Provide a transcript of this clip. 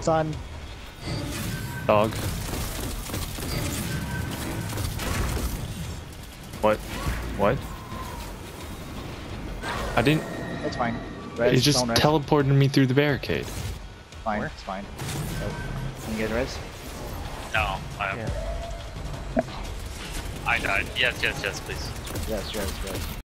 Son. Dog. What? What? I didn't. It's fine. It Res, just don't res. teleported me through the barricade. Fine, it's fine. Can you get res? No, I died. Yes, please. Yes, res.